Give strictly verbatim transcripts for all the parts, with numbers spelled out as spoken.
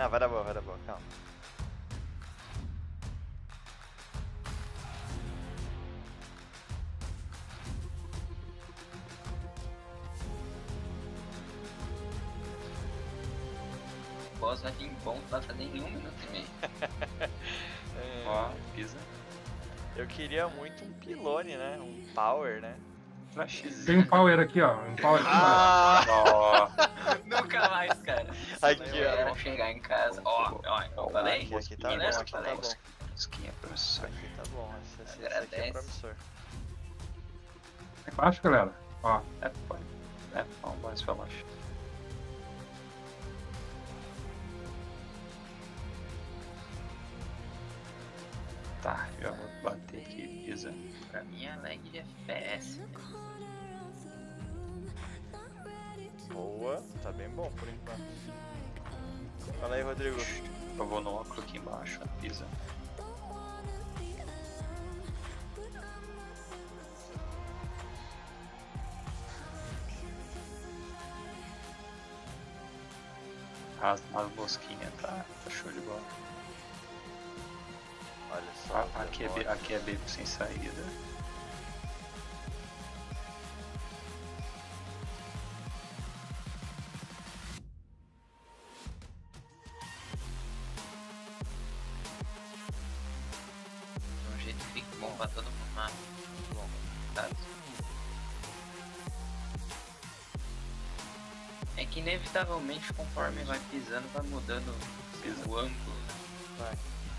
Não, vai dar boa, vai dar boa, calma. O boss vai vir bom, não vai fazer em um minuto e meio. É, Ó, pisa. eu queria muito um pylone, né? Um power, né? Flashzinho. Tem um power aqui, ó. Um power aqui embaixo. Ah! Ó, Nunca mais, cara. Aqui, Eu ó. era chegar em casa. Ó, ó, eu falei? Aqui, aqui tá Menina, bom, eu aqui tá falei. bom. Mosquinha promissora. Aqui tá bom, esse, esse, esse aqui é Agradece. promissor. É baixo, galera. Ó. É, pode. É, vamos mais pra baixo. Tá, já vou bater aqui, pisa. Pra mim é lag de F P S. Boa, tá bem bom por enquanto. Fala aí, Rodrigo. Eu vou no óculos aqui embaixo, pisa. As, as mosquinhas, tá, tá show de bola. Olha só. Ah, os aqui, é, be- demônios. aqui é beco sem saída. De um jeito que fique bom pra todo mundo. Mas, bom, tá. É que inevitavelmente conforme vai pisando vai mudando Pisa. o ângulo. Né? Vai.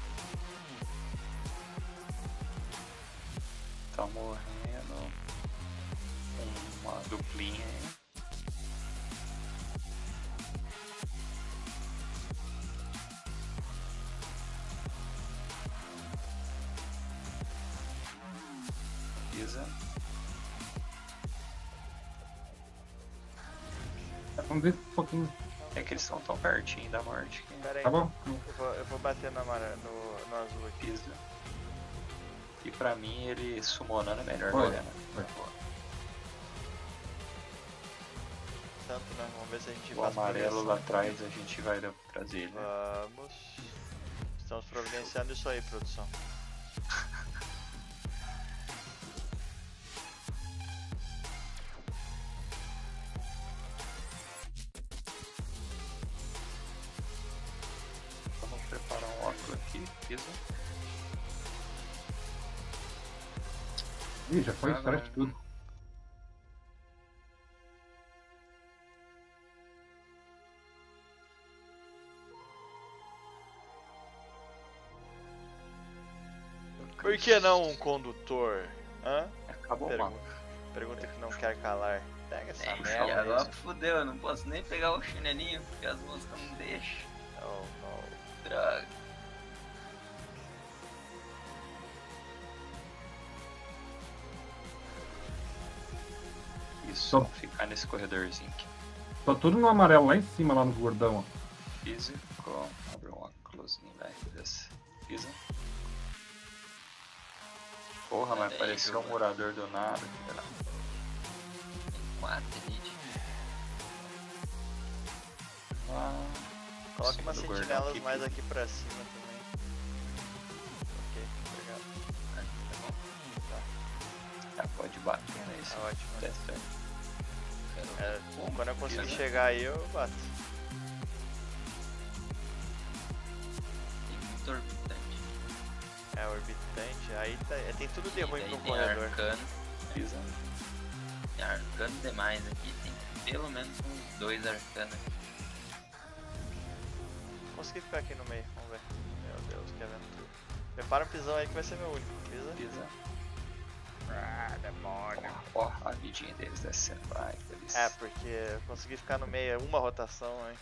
Tá morrendo. Uma duplinha aí. Pisa. Vamos ver um pouquinho. É que eles estão tão pertinho da morte que Pera aí. Tá bom? Eu vou, eu vou bater no, amara- no, no azul aqui. pisa. E pra mim ele summonando é melhor, Olha, galera. olha. Tanto, né? Vamos ver se a gente O faz amarelo progressão. lá atrás a gente vai trazer ele. Vamos. Estamos providenciando isso aí, produção. Vamos preparar um óculos aqui, pisa. Ih, já foi Ah, start não. tudo. Por que não um condutor? Hã? Acabou o Pergunta. mapa. Pergunta que não quer calar. Pega essa É, e merda agora aí. fudeu, eu não posso nem pegar o chinelinho porque as músicas não deixam. Oh, não. Droga. Isso, Só- vamos ficar nesse corredorzinho aqui. Tá tudo no amarelo lá em cima, lá no gordão, ó. Físico, abre um óculosinho, vai, beleza. Pisa. Porra, mas Pera aí, apareceu um Juba. morador do nada. filha da- Tem quatro elite. Ah, Coloca cima umas do gordão sentinelas aqui, mais filho. aqui pra cima também. Ok, obrigado. Ah, tá bom. Já pode bater, né? Esse Tá ótimo. teste aí. Quero É, como quando eu conseguir Beleza. chegar aí, eu bato. tem muito orbitante. É, orbitante. Aí tá, é, tem tudo de ruim Daí pro tem corredor. arcano. Pisa. Tem arcano demais aqui. Tem pelo menos uns dois arcanos. Consegui ficar aqui no meio, vamos ver. Meu Deus, que aventura. Prepara um pisão aí que vai ser meu único. Pisa. Pisa. Ah, demônio. Ó, ó, a vidinha deles descendo. Vai, delícia. É, porque eu consegui ficar no meio uma rotação, hein.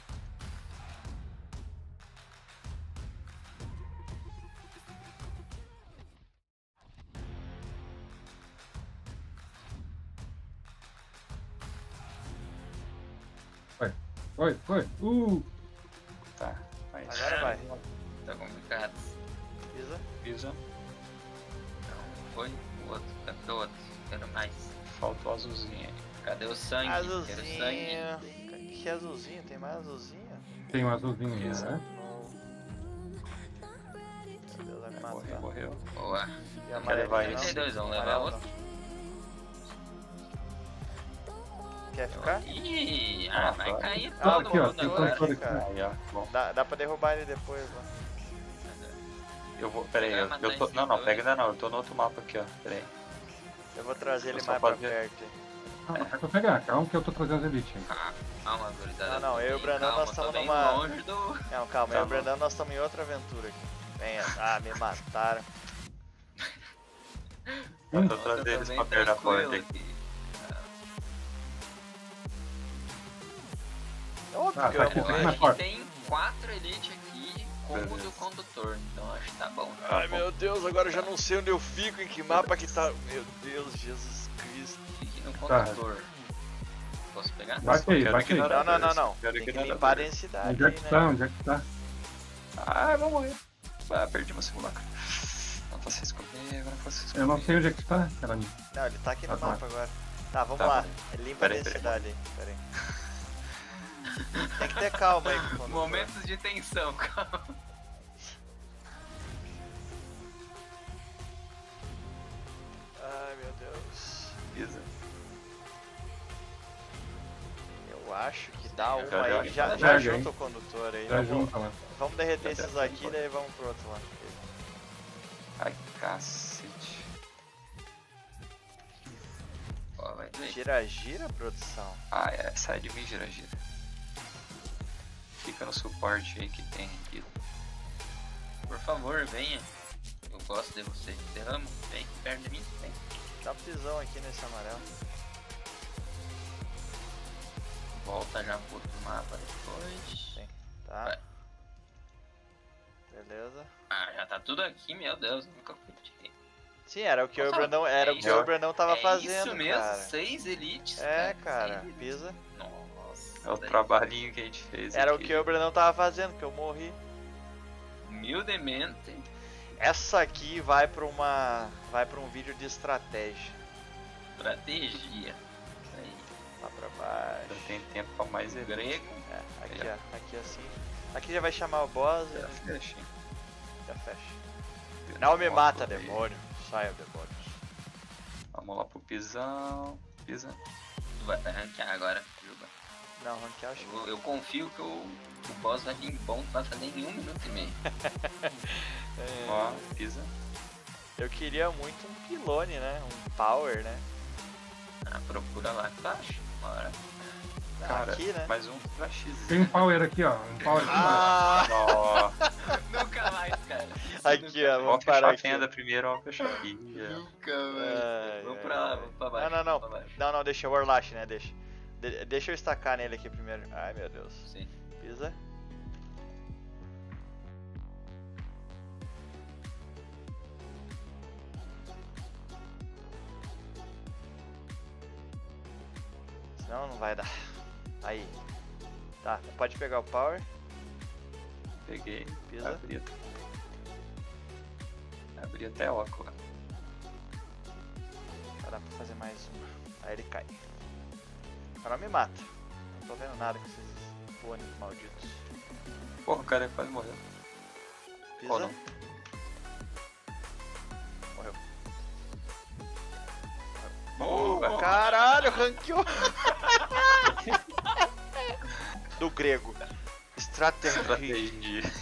Foi, foi. Uh! Tá, mas Agora vai. Tá complicado. Pisa. pisa. Não, foi o outro. Cadê o outro? Quero mais. Falta o azulzinho aí. Cadê o sangue? Quero sangue. Azulzinho. Que azulzinho? Tem mais azulzinho? Tem um azulzinho aí, Isso. né? morreu. Boa. E a Quer levar amarelinha isso? não? trinta e dois, vamos levar Amarelo outro? não. Quer ficar? Ih, Ah, ah, vai claro. cair Ah, todo aqui, ó, mundo tem agora. cantor aqui, cara. Aí, ó. Bom, Dá, dá pra derrubar ele depois, ó. eu vou. Pera aí, Vai eu, matar eu tô. esse Não, não, dois. pega ainda não. Eu tô no outro mapa aqui, ó. Pera aí. Eu vou trazer Eu ele só mais pra fazia- perto. aí. Ah, não é pra pegar, calma que eu tô trazendo as elite. hein. Ah, calma, gurizada. Não, não, eu e o Bem Brandão, calma, nós tô tamo bem numa- longe do... Não, calma, Tá eu e o bom. Brandão nós estamos em outra aventura aqui. Venha. Ah, me mataram. Eu tô Hum. trazendo eles bem pra perto da tranquilo porta aqui. aqui. Óbvio Ah, que tá eu aqui, amo tá aqui ele. na porta. Tem quatro elite aqui com o Beleza. do condutor, então acho que tá bom. Ai meu Deus, agora eu já não sei onde eu fico, em que mapa que tá. Meu Deus, Jesus Cristo. Fique no Tá. condutor. Posso pegar? Vai Só cair, quero vai cair. ignorar. Não, não, não, eu não. quero Tem que ignorar limpar a dois. densidade Onde é aí, que né? tá? Onde é que tá? Ah, eu vou morrer. Ah, perdi meu simulacro. Não posso esconder, agora não posso esconder. Eu não sei onde é que tá, cara. Não, ele tá aqui no Ah, tá. mapa agora. Tá, vamos Tá lá. bom. Limpa Pera a aí, pera aí. densidade aí. Pera aí. Tem que ter calma aí com o condutor. Momentos de tensão, calma. Ai meu Deus. Pisa. Eu acho que dá uma Já, já, aí. Já, já já pega, junta hein? o condutor aí. Já Vamos, junta lá. vamos derreter Já esses pega, aqui, pode. daí vamos pro outro lá. Ai, cacete. Ó, vai doer. Gira, gira, produção. Ah, é, sai de mim, gira, gira. Fica no suporte aí que tem aquilo. Por favor, venha. Eu gosto de você. Derrama, vem perto de mim. Vem. Dá um pisão aqui nesse amarelo. Volta já pro outro mapa depois. Sim. Tá. Vai. Beleza. Ah, já tá tudo aqui, meu Deus. Nunca critiquei. Sim, era o que eu e o Nossa, Brandão, era é o que isso. eu e o Brandão tava é fazendo, isso mesmo, cara. seis elites. É, cara, seis elites. pisa. Nossa. É o daí- trabalhinho que a gente fez Era o aqui. que eu e o Brandão tava fazendo, que eu morri. Humildemente. Essa aqui vai pra uma. vai pra um vídeo de estratégia. Estratégia. Isso aí. Lá pra baixo. Não tem tempo pra mais ele. Grego. É, aqui, Já. ó, aqui assim. Aqui já vai chamar o boss Já e fecha, hein? já fecha. Não me Vamos mata, lá, demônio. Saia, demônios. Vamos lá pro pisão. Pisão. Tu vai ranquear agora, Juba. Não, ranquear acho que. Eu, eu confio que o, o boss vai vir bom, não vai fazer em um minuto e meio. É, Ó, pisa. eu queria muito um pylone, né? Um power, né? Ah, procura lá embaixo. Bora. Ah, Cara, aqui, né? mais um flash. Tem um power aqui, ó. Um power aqui. Ah! Ó, Nunca mais, cara. Aqui, ó, vamos vamos fechar parar a aqui. fenda primeiro, vamos fechar aqui. Nunca Ai, Vamos ai, pra lá, ai. vamos pra baixo. Não, não, não. vamos pra baixo. Não, não, deixa o Orlash, né? Deixa. De- deixa eu estacar nele aqui primeiro. Ai, meu Deus. Sim. Pisa. Senão não vai dar. Aí. Tá, pode pegar o power. Peguei, Pisa. abri. Abri até óculos. Dá pra fazer mais uma. Aí ele cai. Agora me mata. Não tô vendo nada com esses clones malditos. Porra, o cara quase morreu. Pisa. Ou não? Morreu. Boa! Caralho, ranqueou! Do grego. Estratégia. Estratégia.